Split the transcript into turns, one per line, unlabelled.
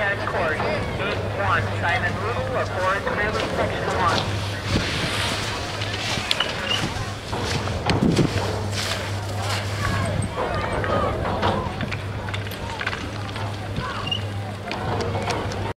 Court. Gate 1, Simon Rule of Forest River, Section 1.